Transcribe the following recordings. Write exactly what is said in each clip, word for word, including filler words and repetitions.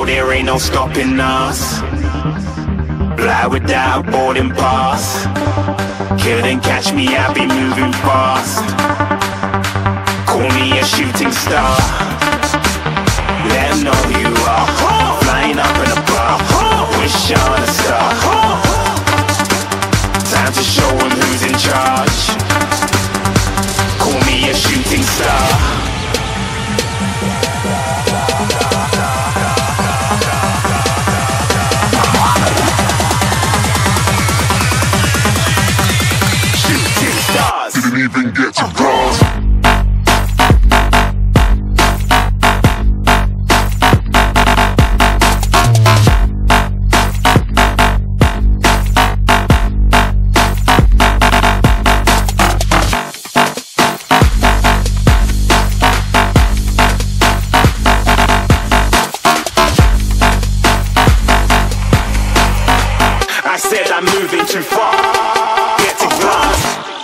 No, there ain't no stopping us. Fly without boarding pass. Couldn't catch me, I be moving fast. Call me a shooting star. Let 'em know who you are. Flying up in a bar. Wish on a star. Time to show 'em who's in charge. Call me a shooting star. Didn't even get to bronze. I said I'm moving too far. Get to glass.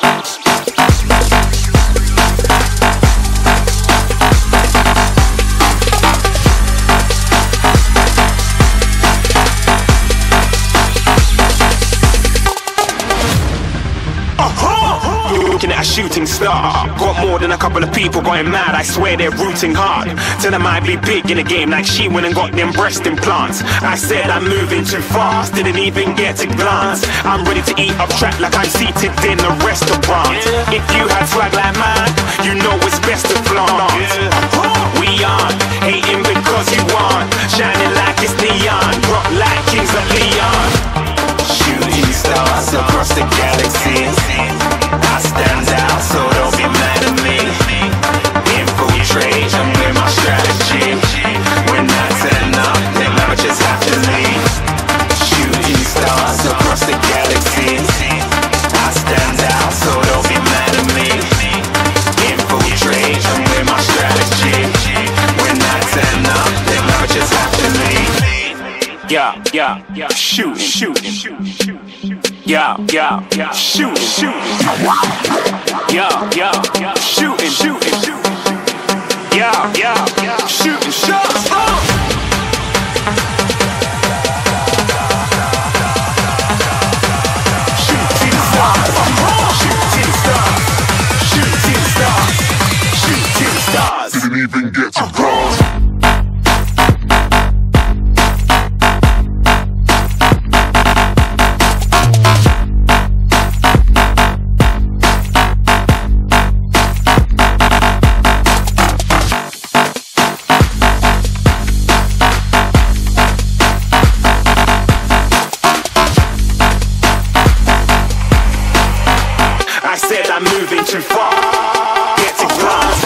Looking at a shooting star. Got more than a couple of people going mad. I swear they're rooting hard. Tell them I be big in the game like she went and got them breast implants. I said I'm moving too fast. Didn't even get to glance. I'm ready to eat up track like I'm seated in a restaurant. If you had swag like mine, you know it's best to flaunt. We aren't hating because you aren't. Shining like it's neon. Rock like kings of Leon. Shooting stars across the galaxy. I stand out, so don't be mad at me. Infiltrate, I'm with my strategy. When I turn up, then I just have to leave. Shooting stars across the galaxy. I stand out, so don't be mad at me. Infiltrate, I'm with my strategy. When I turn up, then I just have to leave. Yeah, yeah, yeah, shooting, shooting, shooting. Yeah, yeah, yeah, shooting, shooting. Yeah, yeah, yeah, shooting, shooting, shooting. Yeah, yeah, yeah, shooting shots. Oh! Shooting stars, shooting stars, shooting stars, shooting stars. Didn't even get to bronze. I said I'm moving too far. Get to glass.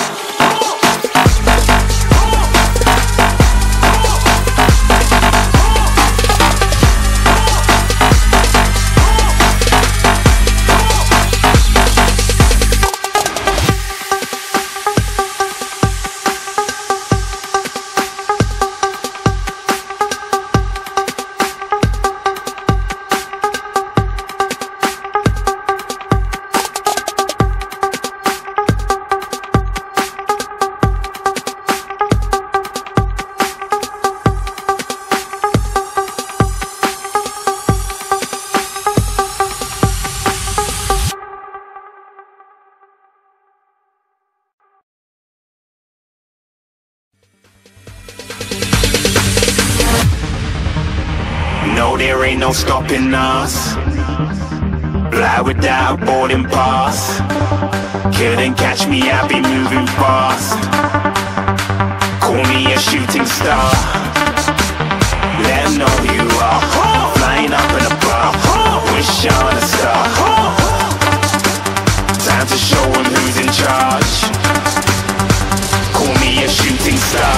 No, there ain't no stopping us. Fly without boarding pass. Couldn't catch me, I be moving fast. Call me a shooting star. Let 'em know who you are. Flying up in a bar. Wish on a star. Time to show 'em who's in charge. Call me a shooting star.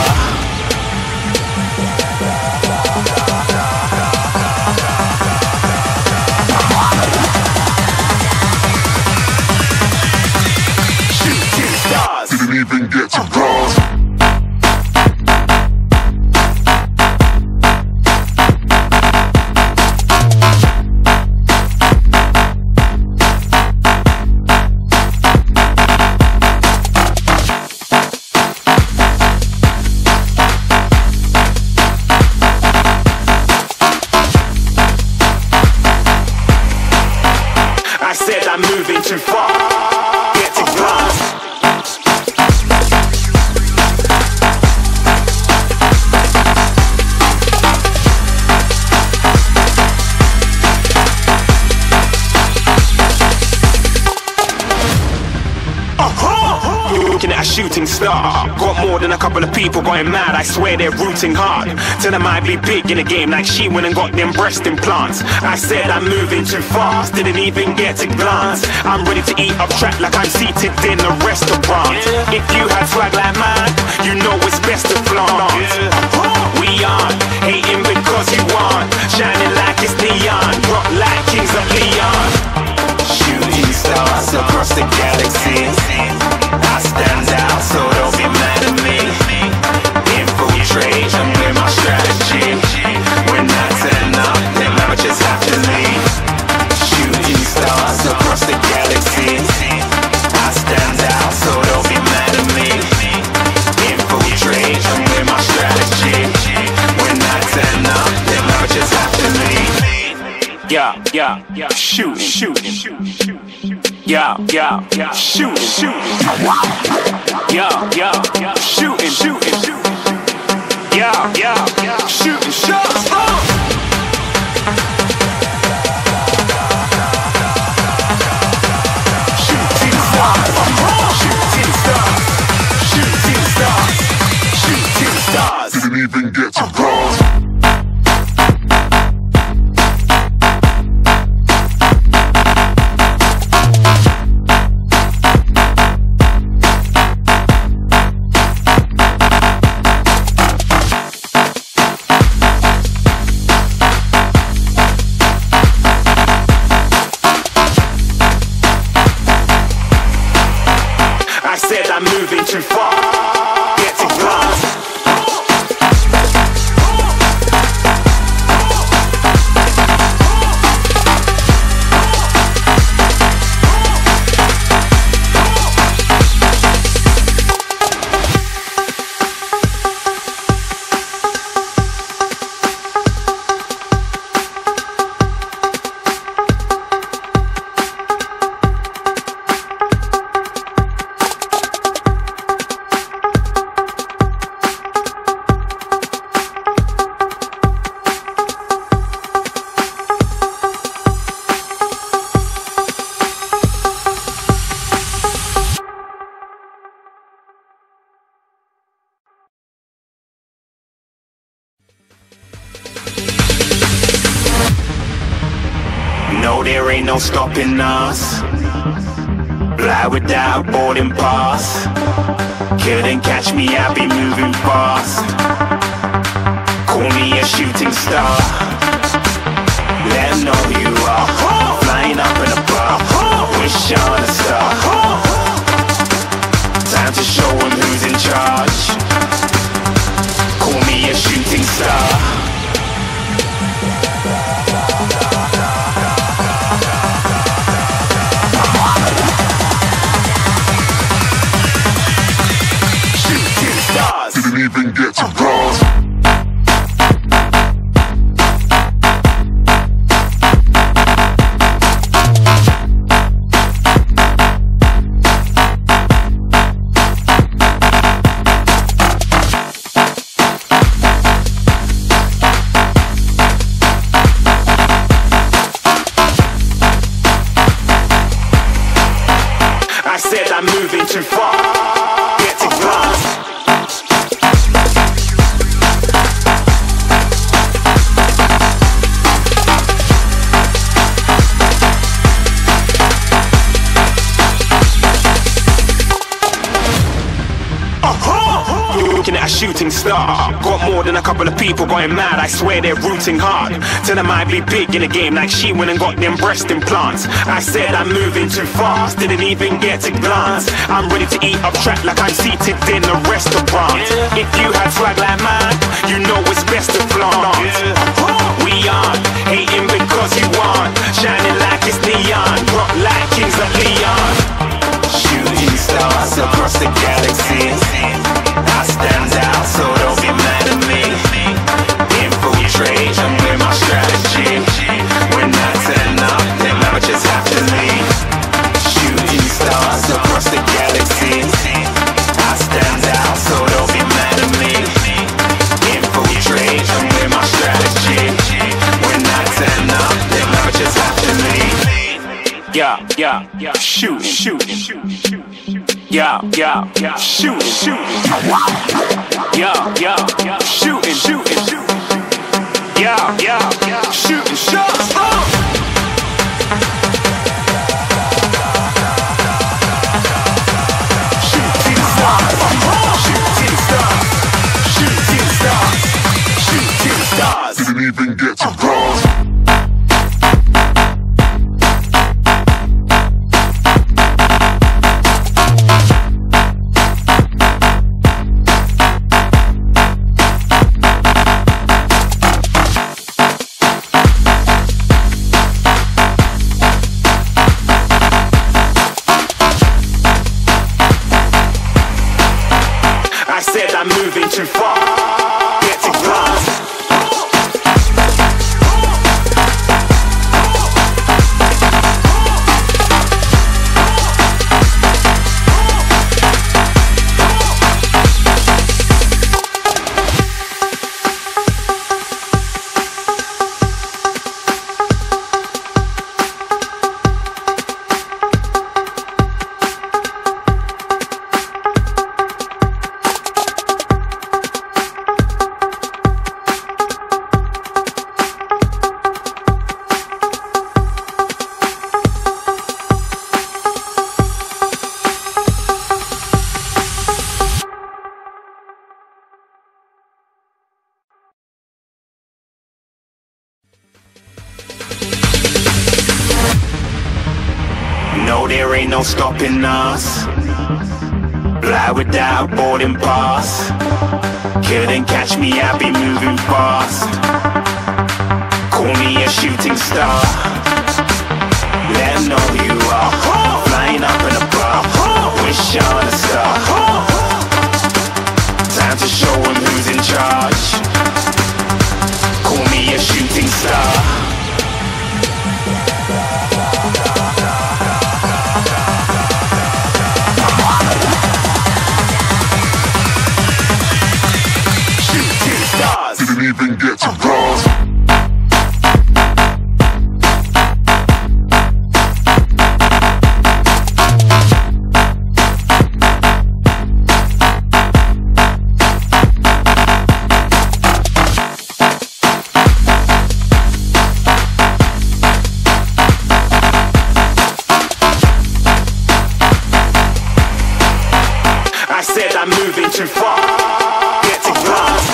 Didn't even get to bronze. looking at a shooting star. Got more than a couple of people going mad, I swear they're rooting hard. Tell them I'd be big in the game like she went and got them breast implants. I said I'm moving too fast, didn't even get a glance. I'm ready to eat up track like I'm seated in a restaurant. If you had swag like mine, you know it's best to flaunt. We aren't hating because you aren't shining like it's neon, rock like kings of Leon. Shooting stars across the galaxy, I stand out so don't be mad at me. Infiltrate, I'm with my strategy. When I turn up, then I just have to leave. Shooting stars across the galaxy, I stand out so don't be mad at me. Infiltrate, I'm with my strategy. When I turn up, then I just have to leave. Yeah, yeah, yeah, shooting, shooting, shooting. Yeah, yeah, yeah, shooting, shooting. Yeah, yeah, yeah, shooting, shooting, shooting. Yeah, yeah, yeah, shooting shots. Shooting stars, shooting stars, shooting stars, shooting stars. Didn't even get to cross. I said I'm moving too far, get to glass. No, there ain't no stopping us. Fly without boarding pass. Couldn't catch me, I be moving fast. Call me a shooting star. Let them know who you are. Flying up in a bar, wish on a star. Time to show them who's in charge. Call me a shooting star. Didn't even get to cross. I said I'm moving too far, get to glass. Looking at a shooting star. Got more than a couple of people going mad, I swear they're rooting hard. Tell them I'd be big in the game like she went and got them breast implants. I said I'm moving too fast, didn't even get a glance. I'm ready to eat up track like I'm seated in a restaurant. If you had swag like mine, you know it's best to flaunt. We aren't hating because you aren't shining like it's neon, rock like kings of Leon. Shooting stars across the galaxy, I stand out, so don't be mad at me. Infiltrate, I'm with my strategy. When I turn up, then I just have to leave. Shooting stars across the galaxy, I stand out, so don't be mad at me. Infiltrate, I'm with my strategy. When I turn up, then I just have to leave. Yeah, yeah, yeah, shooting, shooting, shooting, shooting. Yeah, yeah, yeah, shooting, shooting. Yeah, yeah, yeah, shooting, shooting, shooting. Yeah, yeah, yeah, shooting shots. Oh! Shooting stars, shooting stars, shooting stars, shooting stars. Didn't even get to cross. I said I'm moving too far. Get to glass. No, there ain't no stopping us. Fly without boarding pass. Couldn't catch me, I be moving fast. Call me a shooting star. Let 'em know who you are. Flying up in a bar. Wish on a star. Time to show 'em who's in charge. Call me a shooting star. Didn't even get to cross. I said I'm moving too far. Get to glass.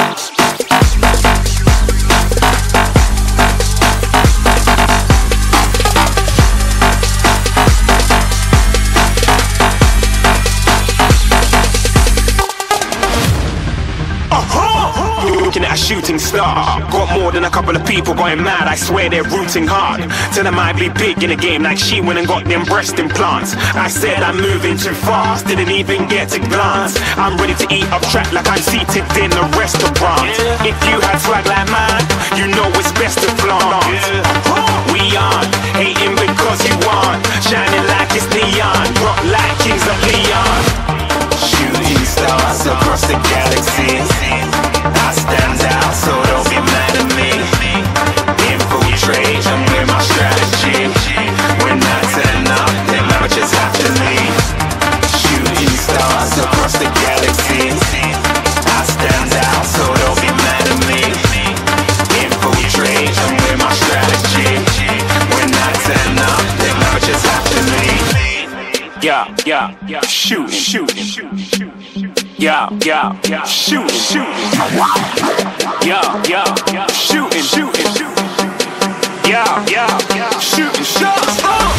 Looking at a shooting star. Got more than a couple of people going mad, I swear they're rooting hard. Tell them I be big in the game like she went and got them breast implants. I said I'm moving too fast, didn't even get to glance. I'm ready to eat up track like I'm seated in a restaurant. If you had swag like mine, you know it's best to flaunt. We aren't hating because you aren't shining like it's neon, rock like kings of Leon. Shooting stars across the galaxy. I stand out, so don't be mad at me. Infiltrate, I'm with my strategy. When I turn up, then I just have to leave. Shooting stars across the galaxy. I stand out, so don't be mad at me. Infiltrate, I'm with my strategy. When I turn up, then I just have to leave. Yeah, yeah, yeah, shooting, shooting, shooting. Yeah, yeah, yeah, shooting, shooting. Yeah, yeah, yeah, shooting, shooting, shooting. Yeah, yeah, yeah, shooting shots. Oh!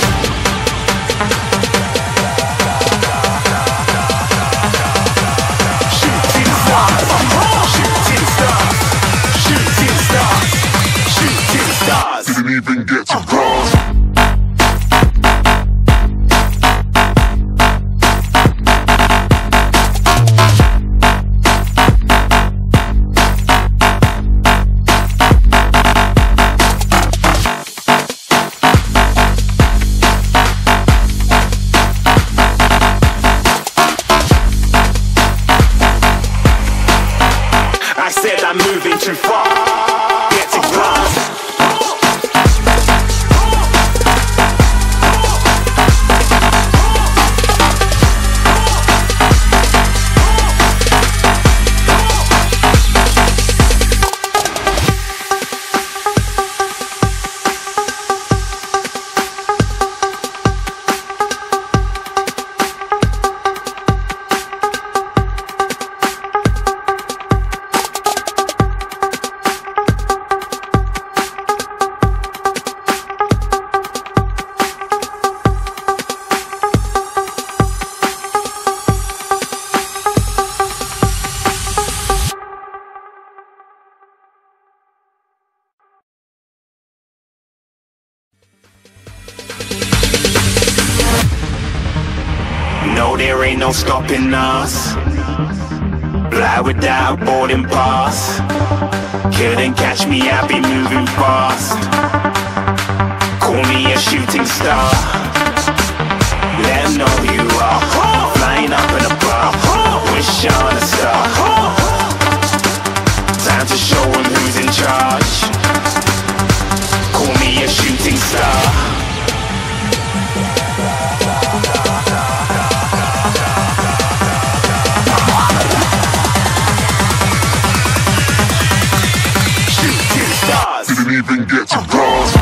Shooting stars, shooting stars, shooting stars, shooting stars. Didn't even get to cross. I'm moving too far. Get to glass. stopping us. Fly without boarding pass. Couldn't catch me, I'll be moving fast. Call me a shooting star. Let them know who you are. Flying up in a bar. Wish on a star. Time to show them who's in charge. Call me a shooting star. Didn't even get to cross.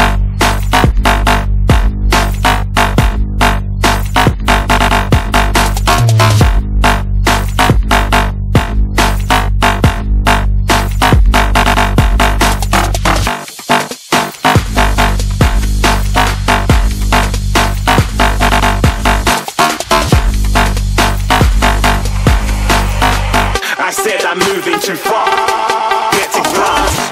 I said I'm moving too far. Get to glass.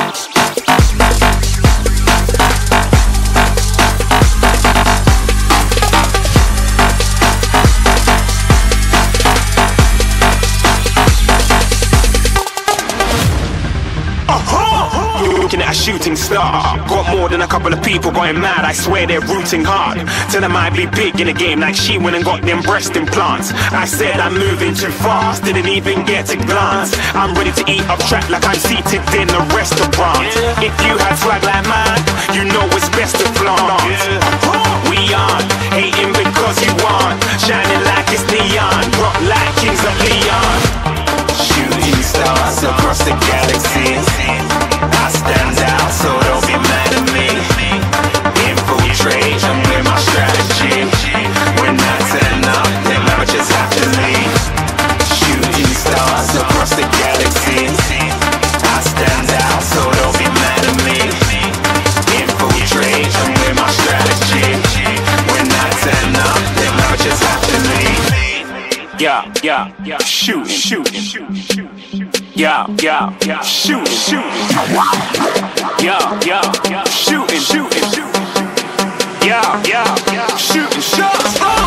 Looking at a shooting star. Got more than a couple of people going mad, I swear they're rooting hard. Tell them I'd be big in the game like she went and got them breast implants. I said I'm moving too fast, didn't even get a glance. I'm ready to eat up track like I'm seated in a restaurant. If you had swag like mine, you know it's best to flaunt. We aren't hating because you aren't shining like it's neon, rock like kings of Leon. Shooting stars across the galaxy. I stand out, so don't be mad at me. Infiltrate, I'm with my strategy. When I turn up, then I just have to leave. Shooting stars across the galaxy. I stand out, so don't be mad at me. Infiltrate, I'm with my strategy. When I turn up, then I just have to leave. Yeah, yeah, yeah, shooting, shooting, shooting, shooting. Yeah, yeah, yeah, shooting, shooting. Yeah, yeah, yeah, shooting, shooting, shooting. Yeah, yeah, yeah, shooting shots. Oh!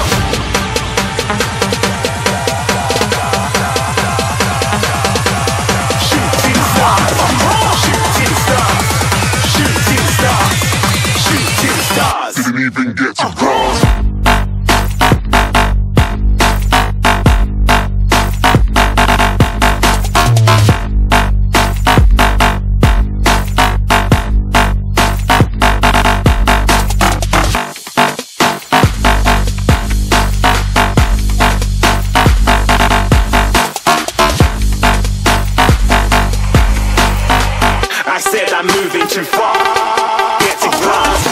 Shooting stars, shooting stars, shooting stars, shooting stars. Didn't even get to cross. I said I'm moving too far. Get to glass.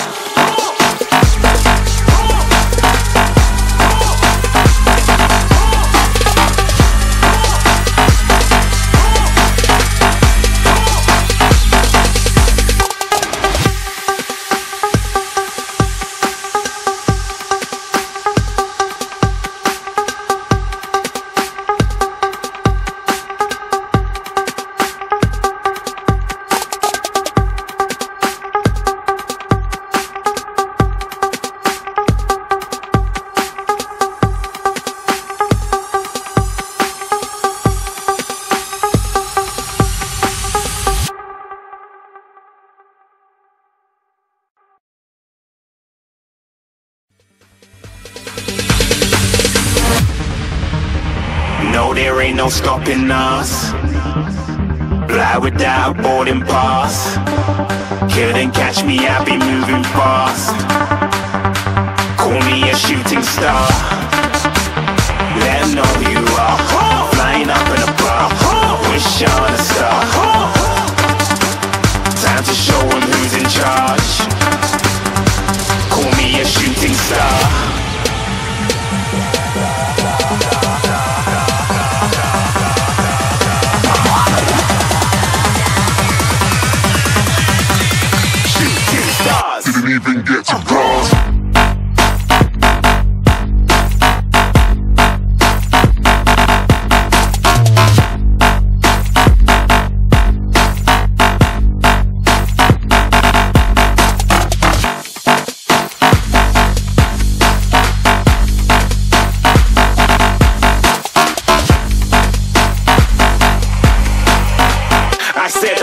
No, there ain't no stopping us. Fly without boarding pass. Couldn't catch me, I'll be moving fast. Call me a shooting star. Let them know who you are. Flying up in a bar. Wish on a star. Time to show them who's in charge. Call me a shooting star. Didn't even get to cross.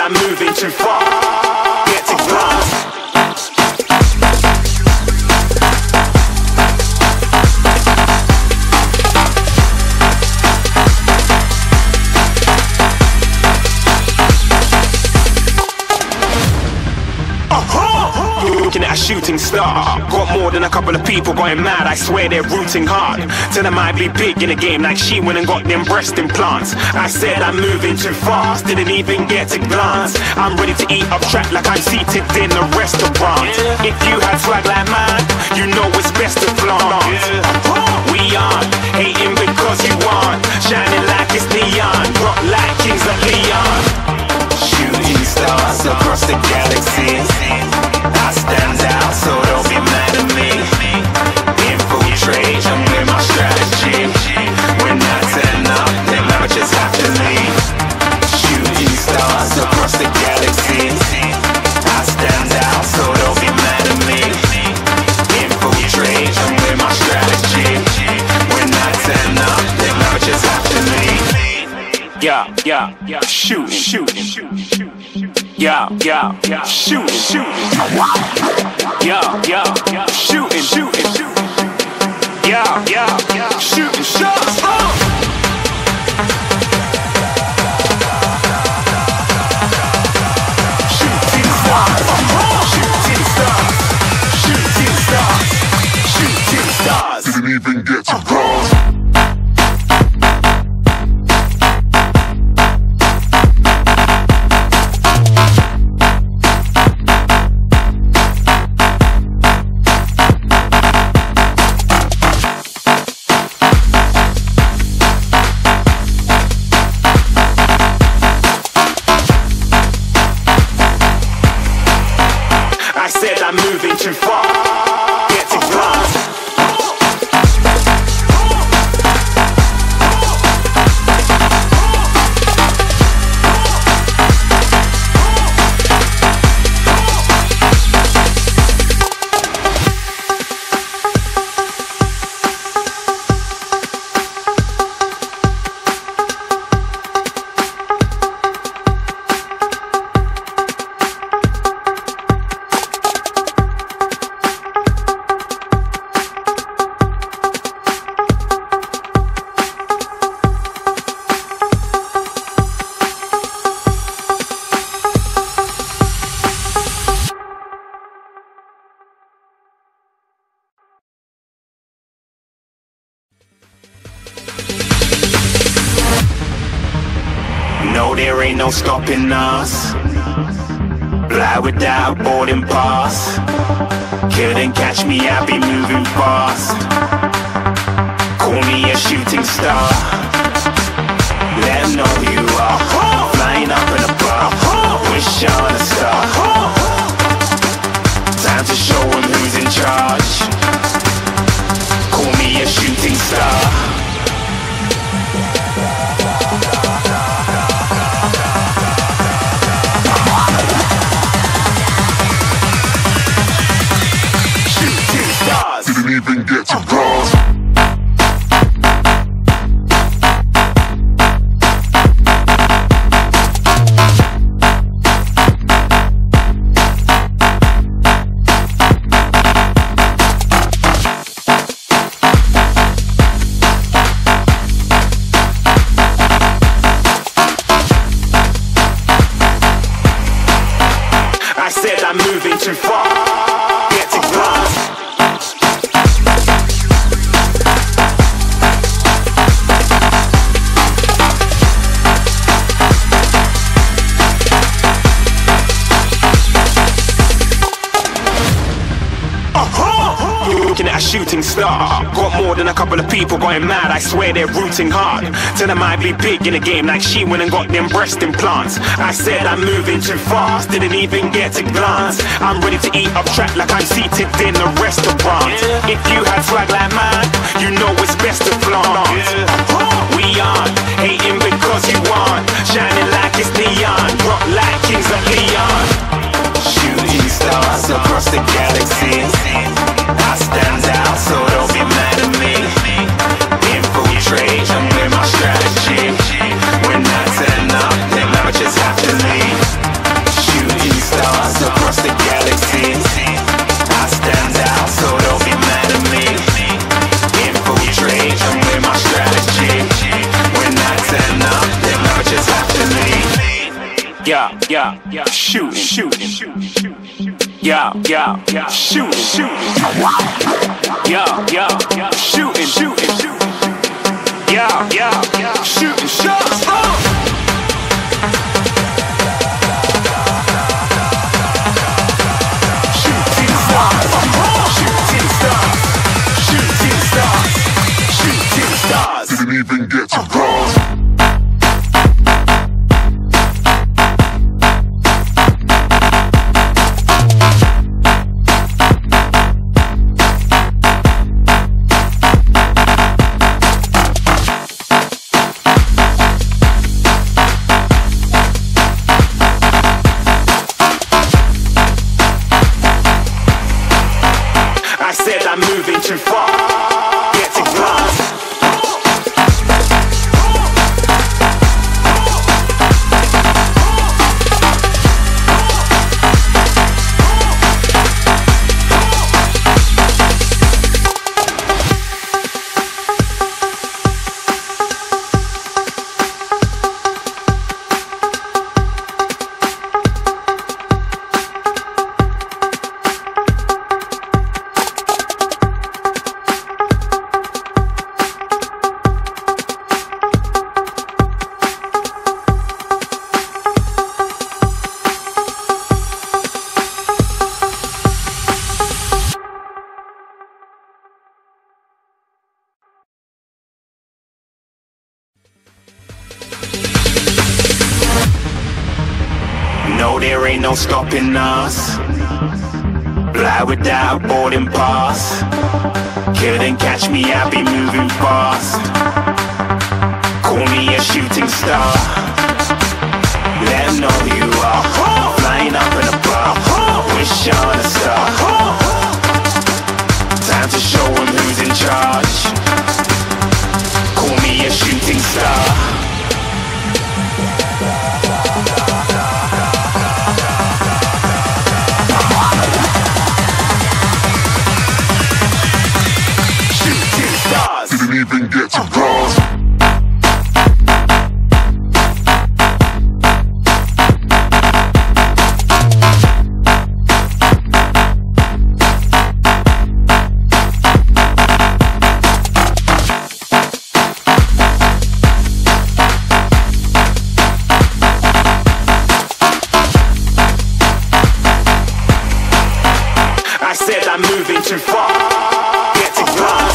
I'm moving too far. Get to glance. Looking at a shooting star. Got more than a couple of people going mad. I swear they're rooting hard. Tell them I'd be big in the game like she went and got them breast implants. I said I'm moving too fast, didn't even get to glance. I'm ready to eat up track like I'm seated in a restaurant. If you had swag like mine, you know it's best to flaunt. We aren't hating because you aren't shining like it's neon, rock like kings of Leon. Shooting stars across the galaxy. I stand out, so don't be mad at me. Infiltrate, I'm with my strategy. When I turn up, them amateurs have to leave. Shooting stars across the galaxy. I stand out, so don't be mad at me. Infiltrate, I'm with my strategy. When I turn up, them amateurs have to leave. Yeah, yeah, yeah, shooting, shooting, shooting, shooting. Yeah, yeah, yeah, shooting, shooting. Yeah, yeah, yeah, shooting, shooting, shooting. Yeah, yeah, yeah, shooting shots. Shooting stars, shooting stars, shooting stars, shooting stars. Didn't even get to cross. I'm moving too far. Get to glance. No, there ain't no stopping us. Fly without boarding pass. Couldn't catch me, I be moving fast. Call me a shooting star. Let them know who you are. Flying up in a bar. Wish on a star. Time to show them who's in charge. Call me a shooting star. Didn't even get to cross. I said I'm moving too far. Get to glance. Looking at a shooting star. Got more than a couple of people going mad. I swear they're rooting hard. Tell them I'd be big in the game like she went and got them breast implants. I said I'm moving too fast, didn't even get to glance. I'm ready to eat up track like I'm seated in a restaurant. If you had swag like mine, you know it's best to flaunt. We aren't hating because you aren't shining like it's neon, rock like kings of Leon. Shooting stars across the galaxy. I stand out, so don't be mad at me. Infiltrate, I'm with my strategy. When I turn up, them amateurs have to leave. yeah, yeah, yeah, shooting, shooting, yeah, yeah, yeah, shooting, shooting, yeah, yeah, yeah, shooting, shooting, yeah, yeah, yeah, shooting shots. Shooting stars, shooting stars, shooting stars, shooting stars. Didn't even get to cross. I said I'm moving too far. Get to glass. No, there ain't no stopping us. Fly without boarding pass. Couldn't catch me, I be moving fast. Call me a shooting star. Let 'em know who you are. Flying up in a bar. Wish on a star. Time to show 'em who's in charge. Call me a shooting star. Didn't even get to cross. I said I'm moving too far. Get to glass.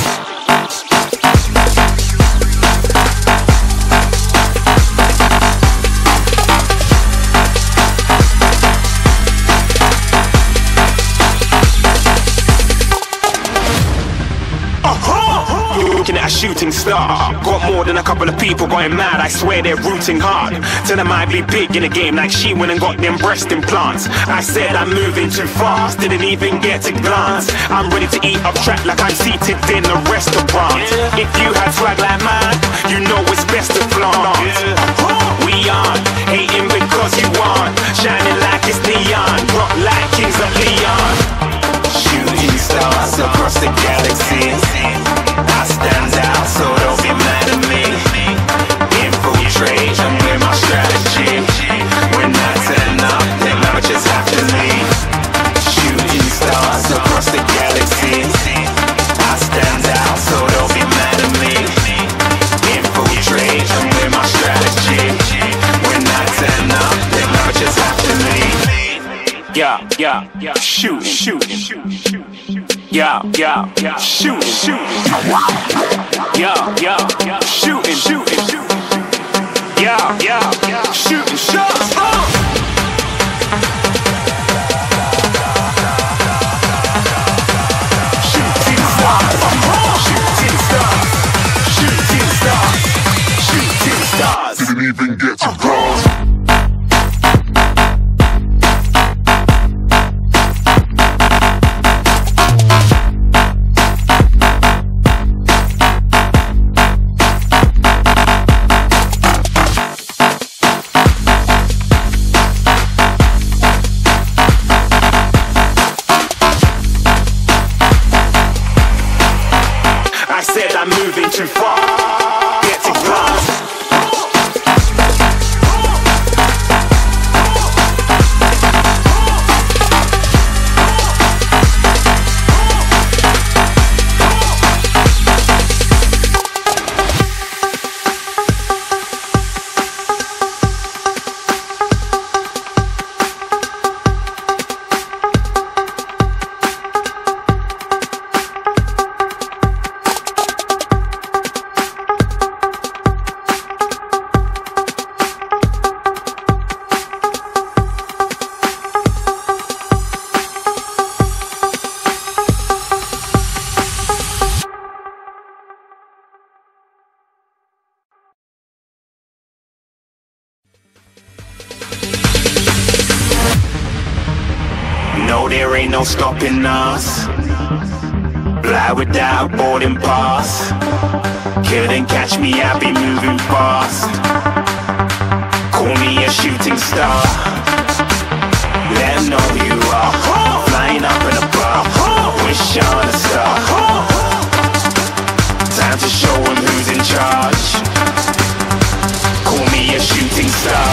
Looking at a shooting star. Got more than a couple of people going mad. I swear they're rooting hard. Tell them I'd be big in the game like she went and got them breast implants. I said I'm moving too fast. Didn't even get to glance. I'm ready to eat up track like I'm seated in a restaurant. If you had swag like mine, you know it's best to flaunt. We aren't hating because you aren't. Shining like it's neon. Rock like Kings of Leon. Shooting stars across the galaxy. I stand out, so don't be mad at me. Infiltrate, I'm with my strategy. When I turn up, then I just have to leave. Shooting stars across the galaxy. I stand out, so don't be mad at me. Infiltrate, I'm with my strategy. When I turn up, then I just have to leave. Yeah, yeah, yeah, shooting, shooting, shooting. Yeah, yeah, yeah, shooting, shooting. Yeah, yeah, yeah, shooting, shooting, shooting. Yeah, yeah, yeah, shooting shots. Oh! Shooting stars, shooting stars, shooting stars, shooting stars. Didn't even get to cross. I said I'm moving too far. Get to glass. No, there ain't no stopping us. Fly without a boarding pass. Couldn't catch me, I be moving fast. Call me a shooting star. Let 'em know who you are. Flying up in a bar. Wish on a star. Time to show 'em who's in charge. Call me a shooting star.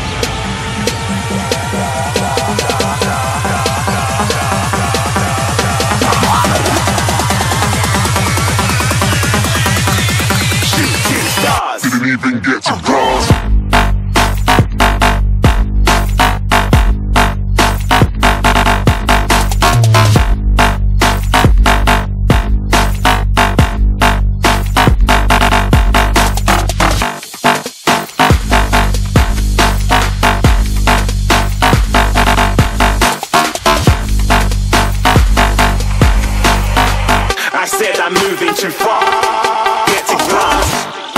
Didn't even get to cross. I said I'm moving too far. Get to glass.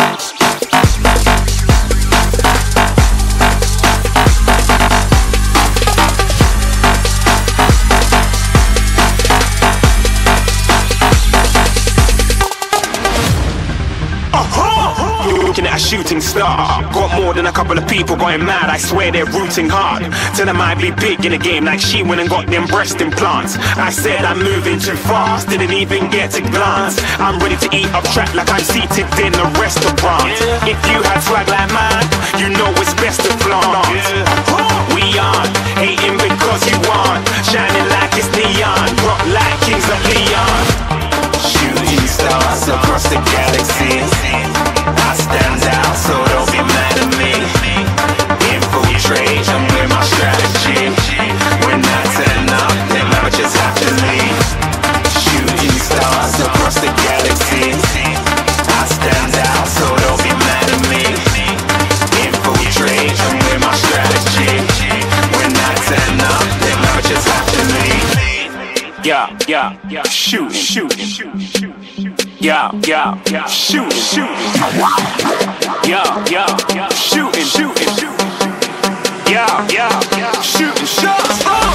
Looking at a shooting star. Got more than a couple of people going mad. I swear they're rooting hard. Tell them I be big in the game like she went and got them breast implants. I said I'm moving too fast. Didn't even get to glance. I'm ready to eat up track like I'm seated in a restaurant. If you had swag like mine, you know it's best to flaunt. We aren't hating because you aren't. Shining like it's neon. Rock like kings of Leon. Shooting stars across the galaxy. I stand out, so don't be mad at me. Infiltrate, I'm with my strategy. When I turn up, then I just have to leave. Shooting stars across the galaxy. I stand out, so don't be mad at me. Infiltrate, I'm with my strategy. When I turn up, then I just have to leave. Yeah, yeah, yeah, shoot, shoot, shoot, shoot. Yeah, yeah, yeah, shooting, shooting. Yeah, yeah, yeah, shooting, shooting, shooting. Yeah, yeah, yeah, shooting shots. Oh!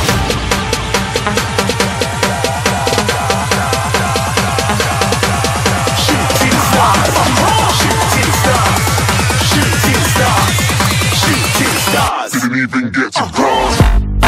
Shooting stars, shooting stars, shooting stars, shooting stars. Didn't even get to cross.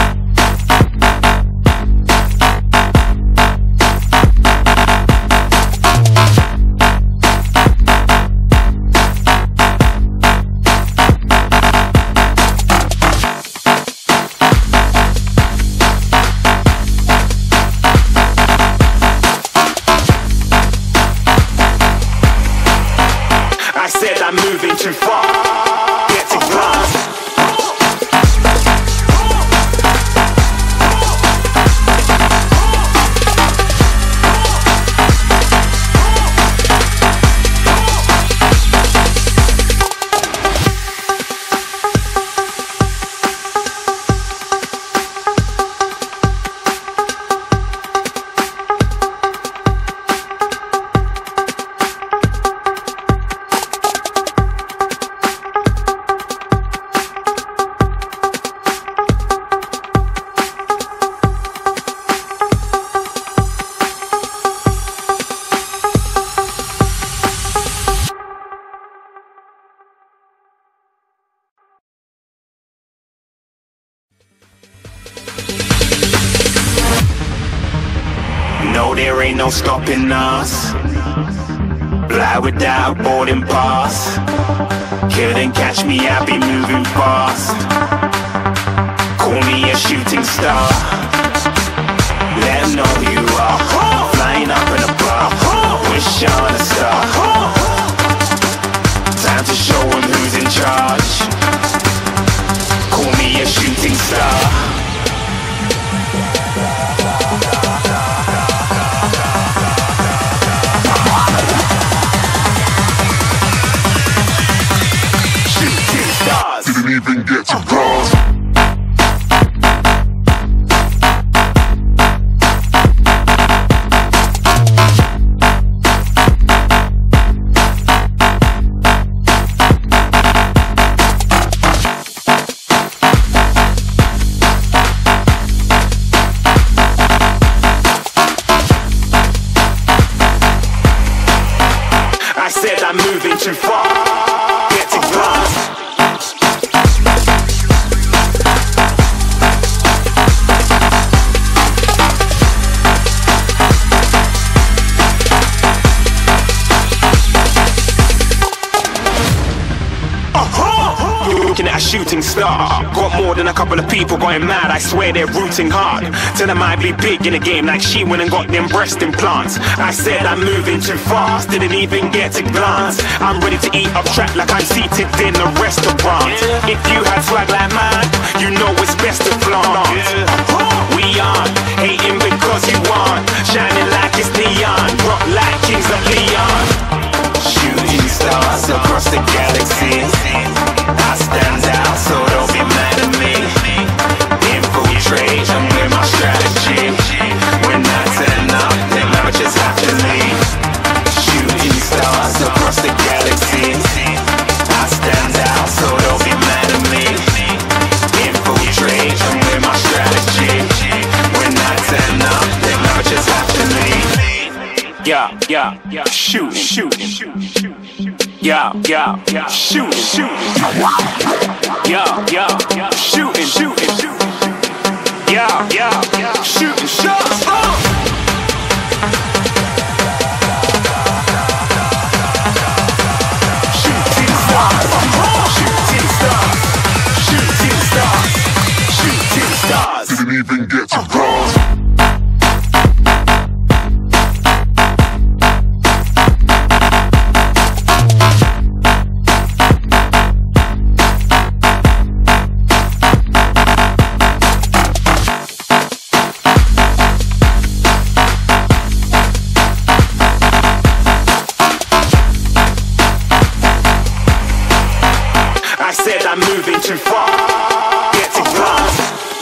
I'm moving too far. Get to glass. No, there ain't no stopping us. Fly without a boarding pass. Couldn't catch me, I be moving fast. Call me a shooting star. Let 'em know who you are. Flying up in a bar. Wish on a star. Time to show 'em who's in charge. Call me a shooting star. Didn't even get to cross. Looking at a shooting star. Got more than a couple of people going mad, I swear they're rooting hard. Tell them I'd be big in the game like she went and got them breast implants. I said I'm moving too fast, didn't even get a glance. I'm ready to eat up track like I'm seated in a restaurant. If you had swag like mine, you know it's best to flaunt. We aren't hating because you aren't shining like it's neon, rock like kings of Leon. Shooting stars across the galaxy, I stand out, so don't be mad at me. Infiltrate, I'm with my strategy. When I turn up, then I just have to leave. Shooting stars across the galaxy, I stand out, so don't be mad at me. Infiltrate, I'm with my strategy. When I turn up, then I just have to leave. Yeah, yeah, yeah, shoot, shoot, shoot, shoot. Yeah, yeah, yeah, shooting, shooting. Yeah, yeah, yeah, shooting, shooting, shooting. Yeah, yeah, yeah, shooting shots. Oh. Shooting stars, shooting stars, shooting stars, shooting stars. Didn't even get to cross. I said I'm moving too far, get to glass.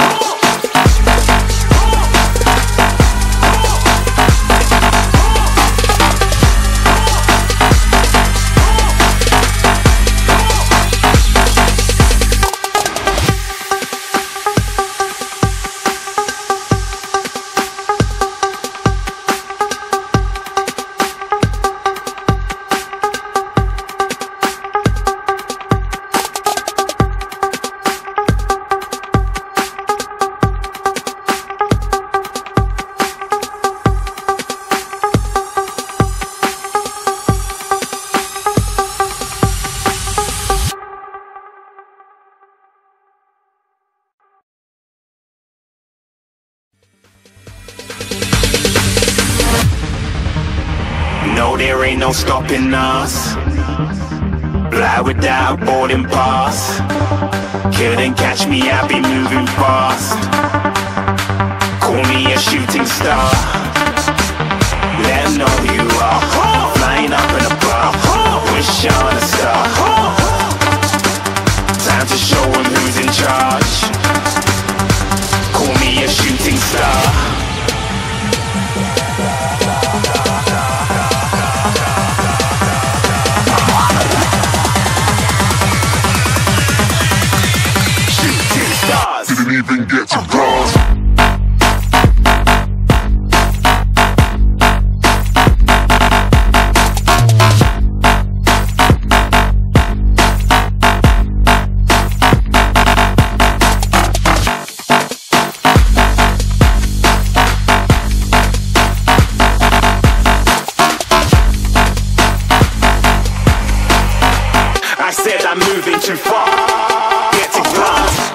No, there ain't no stopping us. Fly without boarding pass. Couldn't catch me, I be moving fast. Call me a shooting star. Let them know who you are. Flying up in a bar, wish on a star. Time to show them who's in charge. Call me a shooting star. Didn't even get to cross. I said I'm moving too far, get to glass.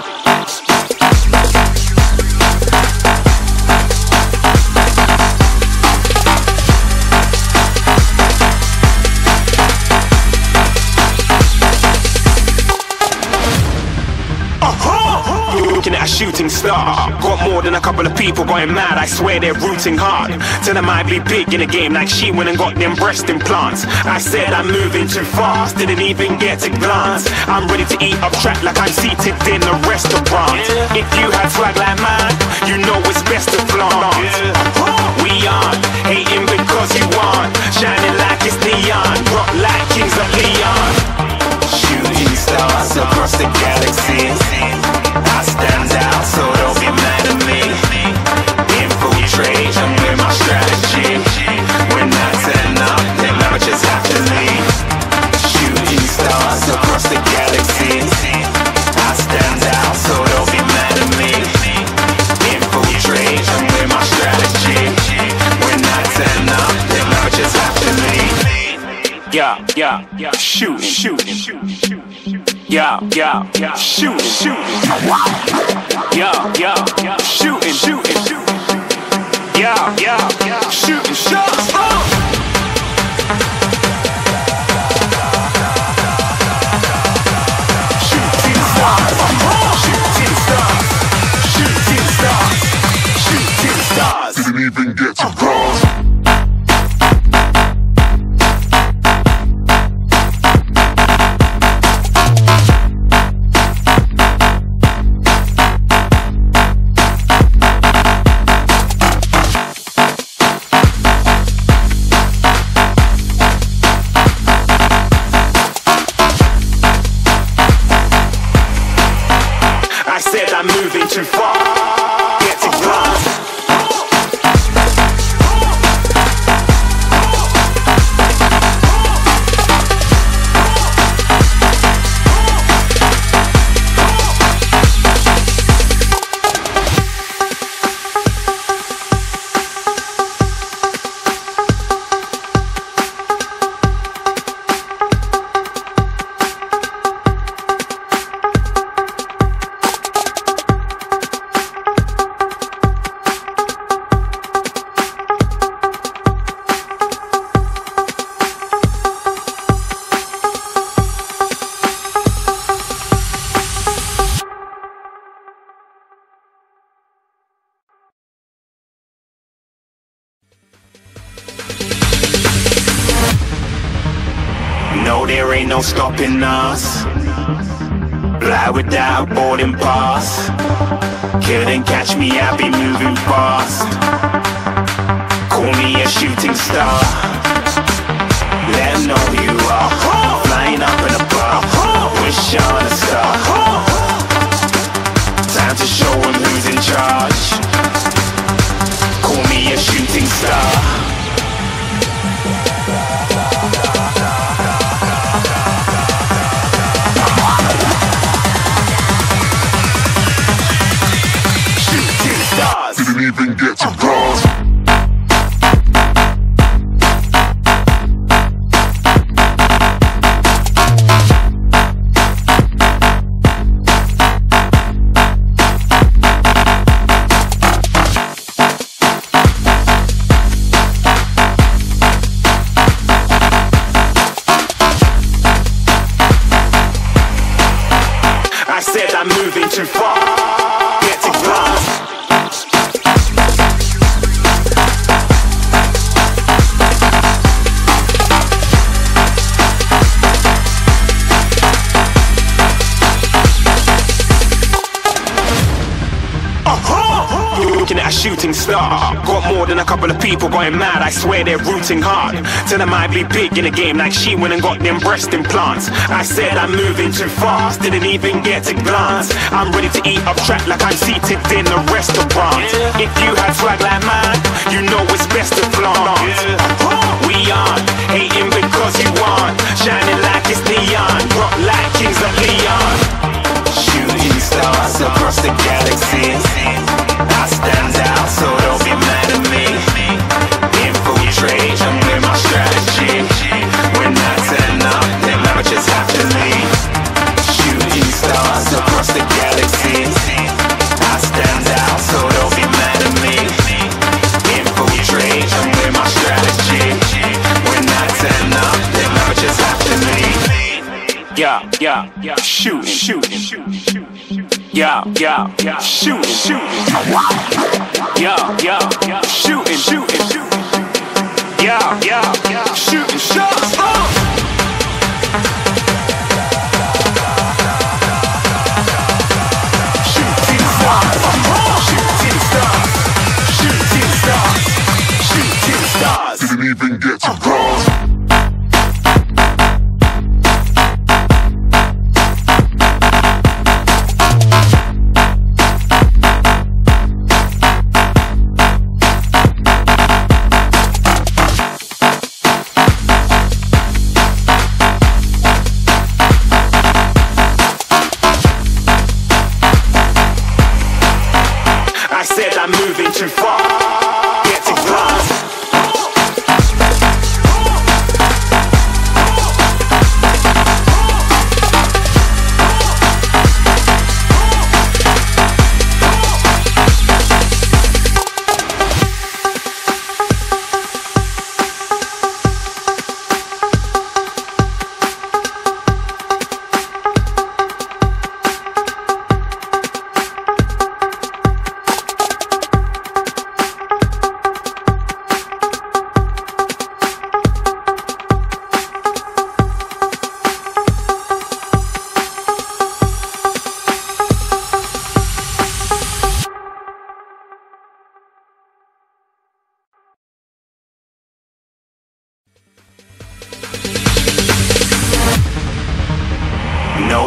Looking at a shooting star. Got more than a couple of people going mad, I swear they're rooting hard. Tell them I'd be big in the game like she went and got them breast implants. I said I'm moving too fast, didn't even get a glance. I'm ready to eat up track like I'm seated in a restaurant. If you had swag like mine, you know it's best to flaunt. We aren't hating because you aren't shining like it's neon, rock like kings of Leon. Shooting stars across the galaxy, I stand out, so don't be mad at me. Infiltrate, I'm with my strategy. When I turn up, then I just have to leave. Shooting stars across the galaxy, I stand out, so don't be mad at me. Infiltrate, I'm with my strategy. When I turn up, then I just have to leave. Yeah, yeah, yeah, shoot, shoot, shoot, shoot, shoot. Yeah, yeah, yeah. Shooting, shooting. Yeah, yeah, yeah. Shooting, shooting, shooting. Yeah, yeah, yeah. Shooting shots. Oh. Shooting stars. Shooting stars. Shooting stars. Shooting stars. Didn't even get to cross. I'm moving too far. Get to glass. No, there ain't no stopping us. Fly without boarding pass. Couldn't catch me, I be moving fast. Call me a shooting star. Let them know who you are. Flying up in a bar. Wish on a star. Time to show them who's in charge. Call me a shooting star. Didn't even get to cross. I said I'm moving too far. Get to glass. Looking at a shooting star. Got more than a couple of people going mad. I swear they're rooting hard. Tell them I be big in the game like she went and got them breast implants. I said I'm moving too fast, didn't even get to glance. I'm ready to eat up track like I'm seated in a restaurant. If you had swag like mine, you know it's best to flaunt. We aren't hating because you aren't shining like it's neon, rock like kings of Leon. Shooting stars across the galaxy. I stand out, so don't be mad at me. Infiltrate, I'm with my strategy. When I turn up, then I just have to leave. Shooting stars across the galaxy. I stand out, so don't be mad at me. Infiltrate, I'm with my strategy. When I turn up, then I just have to leave. Yeah, yeah, yeah. Shooting, shooting, shooting, shooting. Yeah, yeah, yeah. Shooting, shooting. Yeah, yeah, yeah. Shooting, shooting, shooting. Yeah, yeah, yeah. Shooting shots. Oh. Shooting stars. Shooting stars. Shooting stars. Shooting stars. Didn't even get to cross. I said I'm moving too far. Get to glass.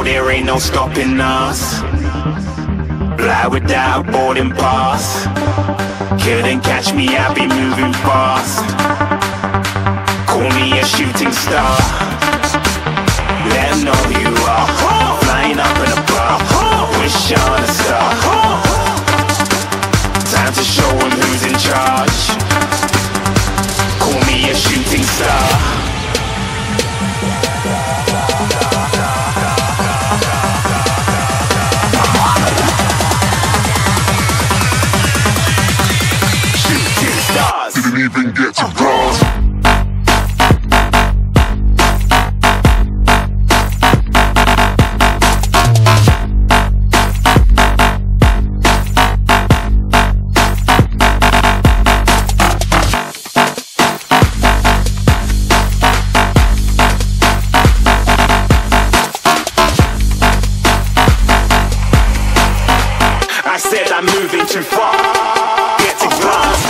there ain't no stopping us. Fly without boarding pass. Couldn't catch me, I'll be moving fast. Call me a shooting star. Let 'em know who you are. Flying up in a bar. Wish on a star. Time to show 'em who's in charge. Call me a shooting star. Didn't even get to bronze. I said I'm moving too far. Get to glass.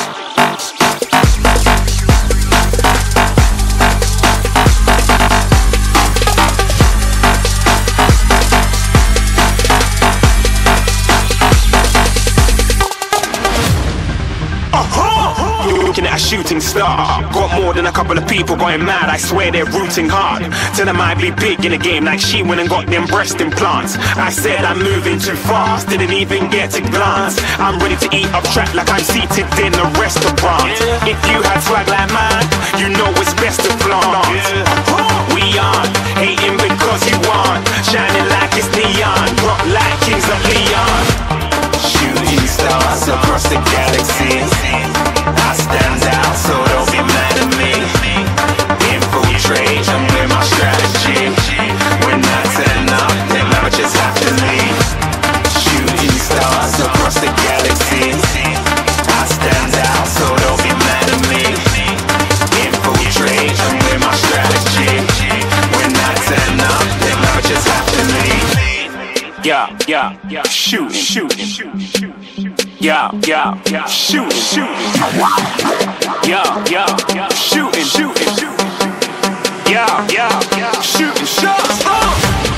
Looking at a shooting star. Got more than a couple of people going mad. I swear they're rooting hard. Tell them I'd be big in the game like she went and got them breast implants. I said I'm moving too fast. Didn't even get to glance. I'm ready to eat up track like I'm seated in a restaurant. If you had swag like mine, you know it's best to flaunt. We aren't hating because you aren't. Shining like it's neon. Rock like kings of Leon. Shooting stars across the galaxy. I stand out, so don't be mad at me. Infiltrate, I'm with my strategy. When I turn up, them amateurs have to leave. Shooting stars across the galaxy. I stand out, so don't be mad at me. Infiltrate, I'm with my strategy. When I turn up, them amateurs have to leave. Yeah, yeah, yeah, shooting, shooting, shooting. Yeah, yeah, yeah, shooting, shooting. Yeah, yeah, yeah, shooting, shooting. Yeah, yeah, yeah, shooting shots. Oh!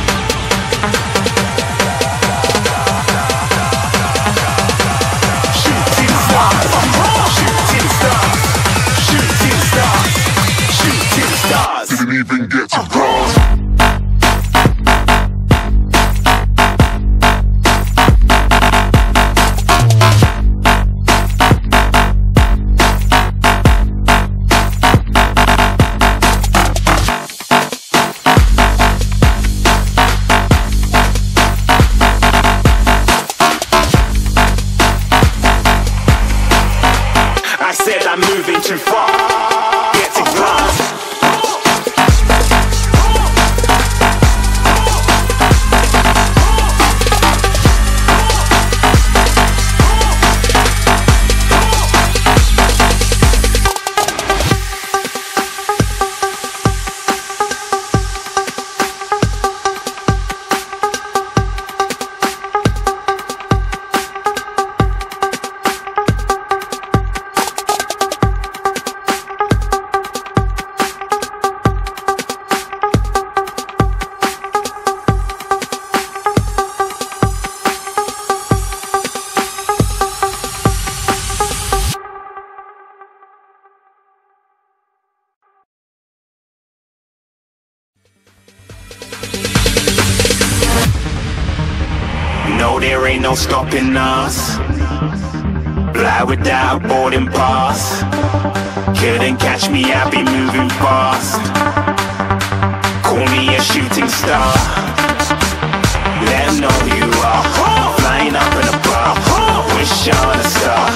Shooting stars, shooting stars, shooting stars, shooting stars. Didn't even get to bronze. I said I'm moving too far. Get to glass. No, there ain't no stopping us. Fly without boarding pass. Couldn't catch me, I'll be moving fast. Call me a shooting star. Let 'em know who you are. Flying up in a bar. Wish on a star.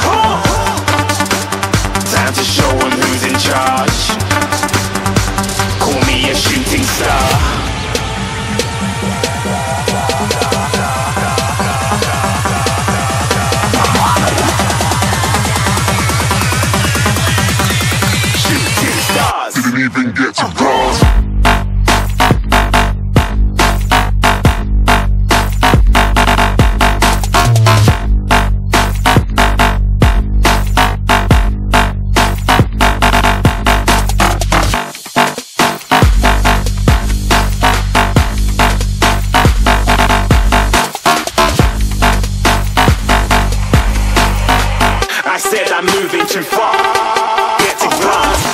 Time to show 'em who's in charge. Call me a shooting star. Didn't even get to bronze. said I'm moving too far. Get to glance.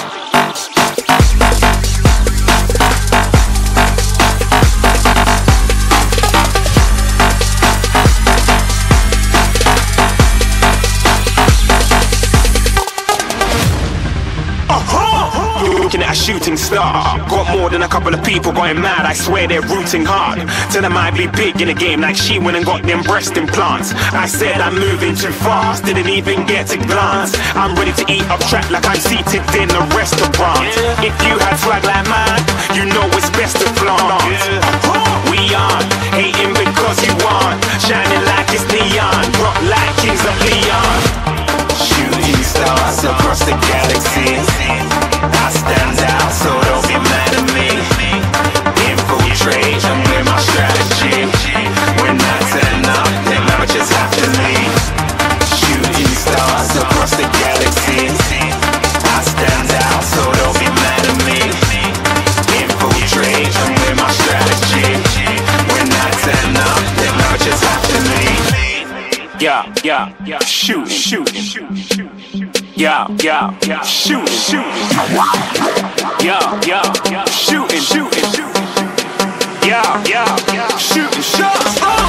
Looking at a shooting star. Got more than a couple of people going mad, I swear they're rooting hard. Tell them I'd be big in the game like she went and got them breast implants. I said I'm moving too fast, didn't even get a glance. I'm ready to eat up track like I'm seated in a restaurant. If you had swag like mine, you know it's best to flaunt. We aren't hating because you aren't shining like it's neon, rock like kings of Leon. Shooting stars across the galaxy, I stand out, so don't be mad at me. Infiltrate, I'm with my strategy. When I turn up, then I just have to leave. Shooting stars across the galaxy, I stand out, so don't be mad at me. Infiltrate, I'm with my strategy. When I turn up, then I just have to leave. Yeah, yeah, yeah, shoot, shoot, shoot, shoot. Yeah, yeah, yeah, shooting, shooting. Yeah, yeah, yeah, shooting, shooting, shooting. Yeah, yeah, yeah, shooting shots. Oh!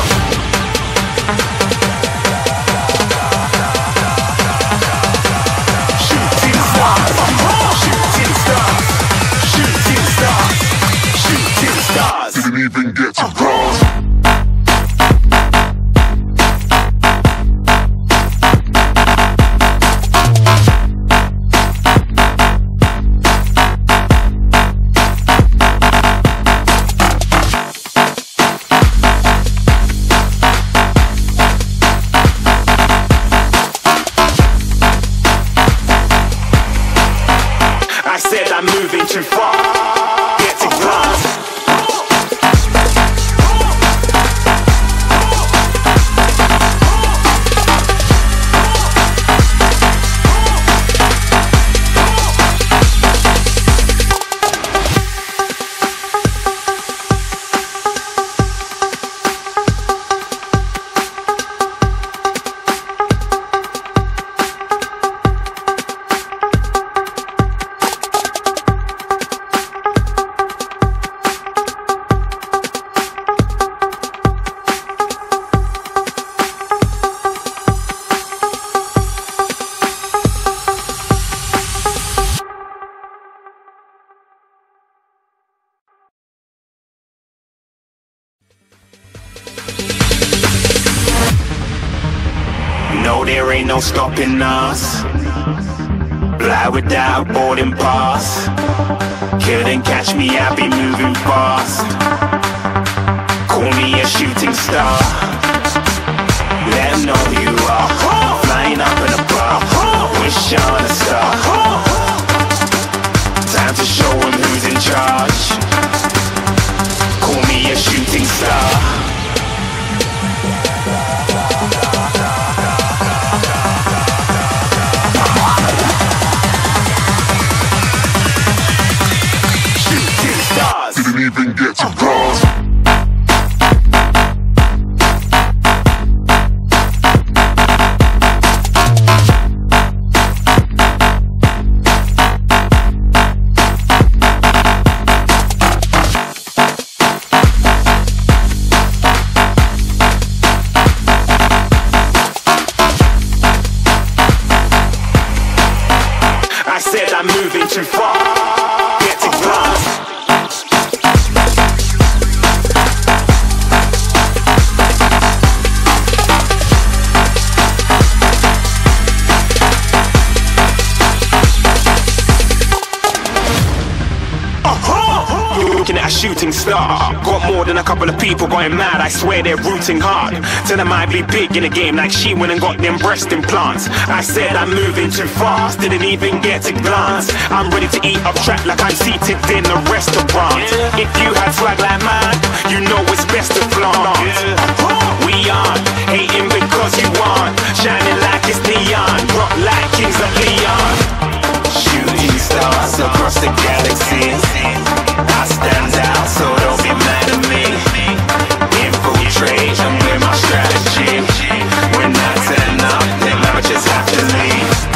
Shooting stars, shooting stars, shooting stars, shooting stars. Didn't even get to cross. I said I'm moving too far. Get to glance. No, there ain't no stopping us. Fly without boarding pass. Couldn't catch me, I be moving fast. Call me a shooting star. Let them know who you are. Flying up in a bar. Wish on a star. Time to show them who's in charge. Call me a shooting star. Didn't even get to cross. I said I'm moving too far. Get to glance. Looking at a shooting star. Got more than a couple of people going mad, I swear they're rooting hard. Tell them I'd be big in the game like she went and got them breast implants. I said I'm moving too fast, didn't even get a glance. I'm ready to eat up track like I'm seated in a restaurant. If you had swag like mine, you know it's best to flaunt. We aren't hating because you aren't shining like it's neon, rock like kings of Leon. Shooting stars across the galaxy, I stand out, so don't be mad at me. Infiltrate, I'm with my strategy. When I turn up, then I just have to leave.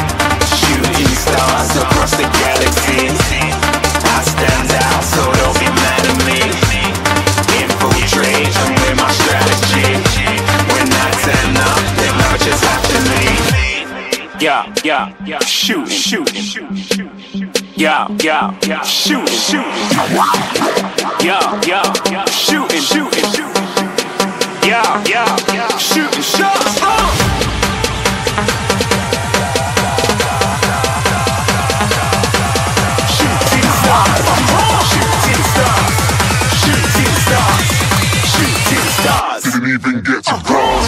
yeah, yeah, yeah, shooting, shooting, shooting, yeah, yeah, yeah, shooting, shooting, yeah, yeah, yeah, shooting, shooting, shooting, yeah, yeah, yeah, shooting shots. Shooting stars, shooting stars, shooting stars, shooting stars. Didn't even get to cross.